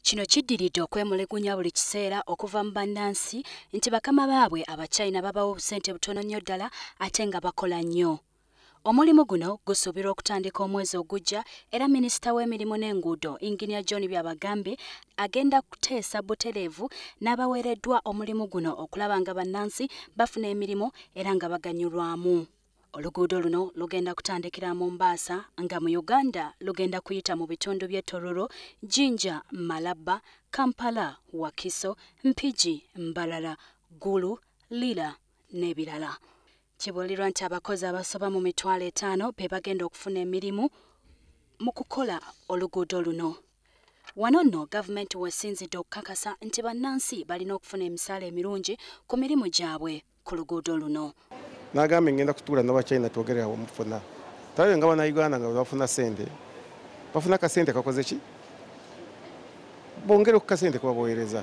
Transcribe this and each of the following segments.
Kino kiddiridde okwemulegunya buli kiseera okuva mu banansi nti bakama baabwe abachina babawo obusente butono nnyo ddala ate nga bakola nnyo. Omulimu guno gusuubirwa okutandika omwezi ogujja era minisita w'emirimu n'enguudo Eng John Byabagambi agenda kuteesa butereevu n'abaweereddwa omulimu guno okulaba nga bannansi bafuna emirimu era nga baganyulwamu. Oluguudo luno lugenda kutandikira mu Mombasa nga mu Uganda lugenda kuyita mu bitundu by'e Tororo, Jinja, Malaba, Kampala, Wakiso, Mpigi, Mbalala, Gulu, Lila n'ebirala. Kibuulirwa nti abakozi abasoba mu 5,000 be bagenda okufuna emirimu mu kukola oluguudo luno. Wano nno gavumenti wesinzidde okukakasa nti bannansi balina okufuna emisaala emirungi ku mirimu gyabwe ku luguudo luno. Nagamba ngenda kutuula n'abachina twogere awo mufuna. Tawe nga bannayuganda nga bafuna sente. Bafuna kasente kakoze ki? Bongere ku kasente kubabohereza.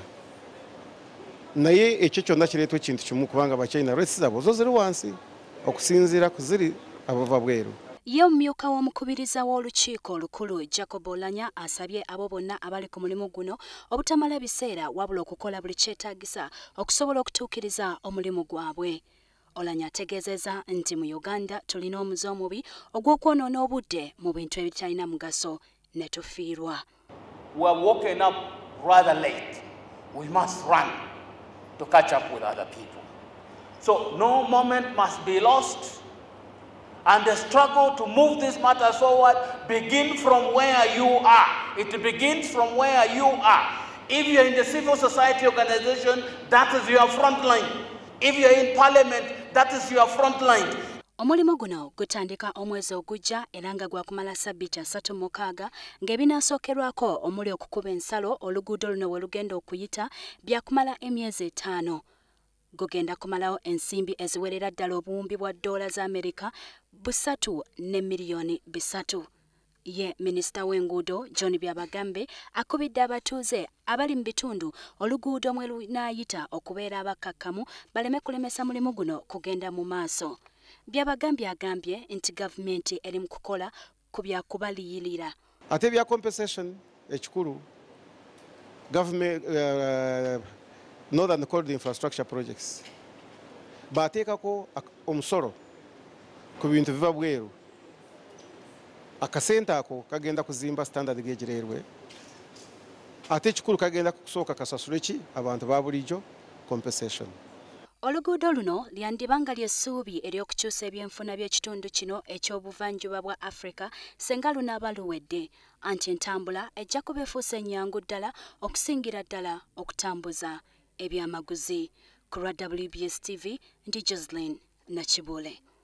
Naye ekyo kyonna kireetwa ekintu kimu kubanga abachina resi zabo zo ziri wansi okusinziira ku ziri abava bweru. Ye omumyuka w'omukubiriza w'olukiiko olukulu Jacob Olanya asabye abo bonna abali ku mulimu guno obutamala ebiseera wabula okukola buli kyetaagisa okusobola okutuukiriza omulimu gwabwe. Olanya ategezezza nti mu Uganda tulina omuze omubi ogw'okwonoona obudde mu bintu ebitalina mugaso ne tufiirwa. We are woken up rather late. We must run to catch up with other people. So no moment must be lost. And the struggle to move this matter forward begins from where you are. It begins from where you are. If you're in the civil society organization, that is your front line. If you're in parliament, that is your front line. Omulimu guno gutandika omwezi ogujja era nga gwakumala ssabbiiti 36 ng'ebinaasookerwako omuli okukuba ensalo oluguudo luno we lugenda okuyita byakumala emyezi 5. Gugenda kumalawo ensimbi eziwerera ddala obuwumbi bwa $3 za Amerika 3 ne miliyoni 3. Ye minisita w'enguudo John Byabagambi akubidde abatuuze abali mu bitundu oluguudo mwe lunaayita okubeera abakakkamu baleme kulemesa mulimu guno kugenda mu maaso. Byabagambi agambye nti gavumenti eri mu kukola ku byakubaliyirira. Ate bya compensation ekikulu government Northern Corridor Infrastructure Projects bateekako omusolo ku bintu biva bweru. Akasente ako kagenda kuzimba standard gauge railway. Ate ekikulu kagenda kusooka kasasule ki abantu ba bulijjo compensation. Oluguudo luno lyandibanga ly'essuubi ery'okukyusa ebyenfuna by'ekitundu kino eky'obuvanjuba bwa Africa senga lunaaba luwedde anti entambula ejja kuba efuuse ennyangu ddala okusingira ddala okutambuza ebyamaguzi. Ku lwa WBS TV ndi Jocelyn Nakibule.